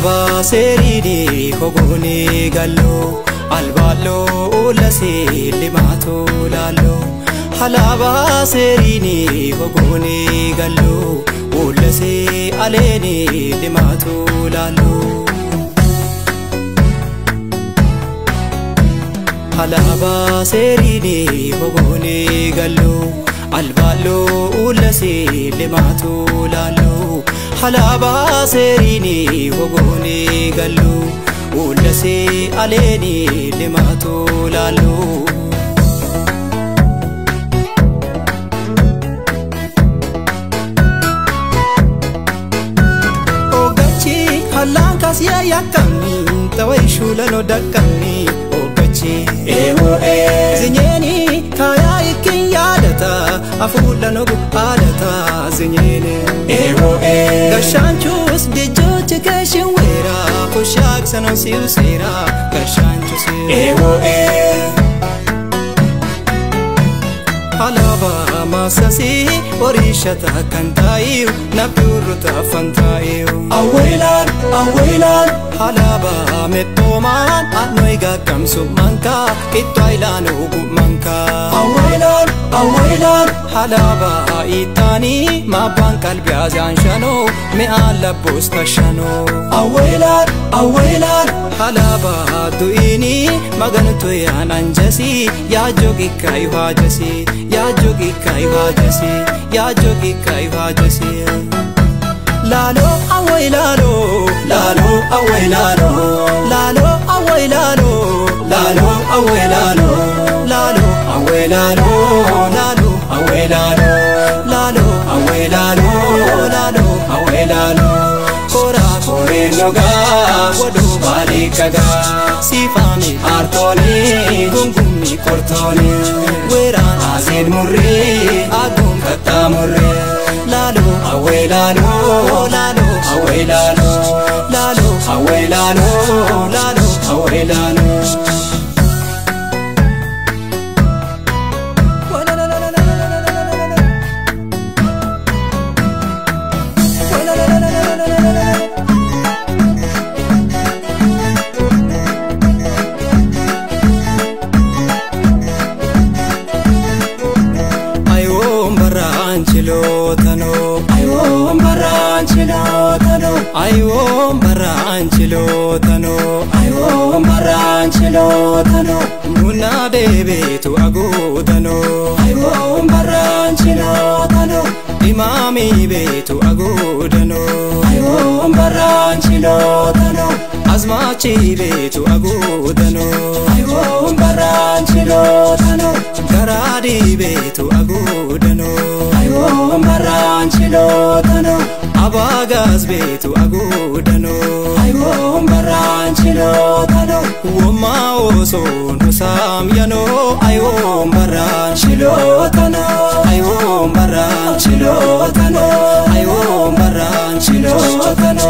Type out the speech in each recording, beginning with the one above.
Halaba serini hogoni gallo alballo lase limato lalo Halaba serini hogoni gallo lase aleni limato lalo Halaba serini hogoni gallo alballo lase limato lalo Halaba serini hogoni gallo lase aleni limato lalo Ogachi halankas ya yakami tawaishu lano dakami Ogachi ewo zinyeni kaya ikin yadata afula no adata zinyeni ewo gashanchus dijoche kashinwera kushak sanon siusera gashanchus ewo Halaba masasi orishata kantayu napuruta fantayu Awelan Halaba metoman anoiga kamsu manka itoilan ugu manka Awelan Halaba itani maban kalbi azanshano me alla posta shano Awelan Halaba duini magantu yan anjasi ya jogi kai wajasi ya jogi kai wajasi Lalo awailalo lalo awailalo lalo awailalo lalo awailalo lalo awailalo lalo awailalo lalo awailalo lalo awailalo kora kore noga wadu balikaga sifami artoni gungumi kortoni wera azid murri agun kata murri lalo awailalo lalo awailalo lalo awailalo lalo awailalo Ayom baranchilotano Muna bebe tu agudano Ayom baranchilotano Imami be tu agudano Ayom baranchilotano Azmachi be tu agudano Ayom baranchilotano Garadi be tu agudano Ayom baranchilotano Abagas betu agudano Ayom baranchilotano Woma oso nusam yano Ayom baranchilotano Ayom baranchilotano Ayom baranchilotano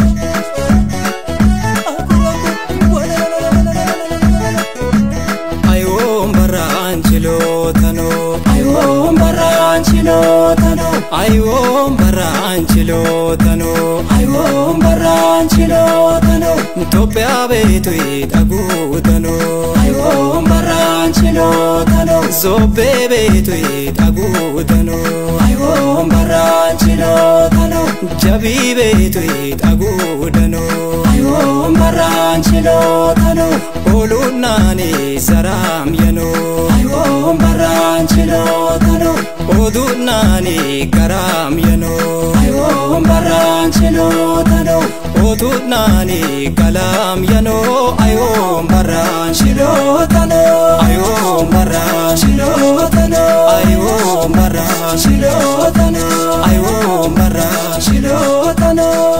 Ayom baranchilotano Ayom baranchilotano Ayom baranchilotano Ayom baranchilotano Topya betu agudano Ayom baranchilotano Zobe betu agudano Ayom baranchilotano Jabi betu agudano Ayom baranchilotano Olunani saram yano Ayom baranchilotano Odunani karam yano Ayom baranchilotano Odunani kalam yano Ayom baranchilotano Ayom baranchilotano Ayom baranchilotano Ayom baranchilotano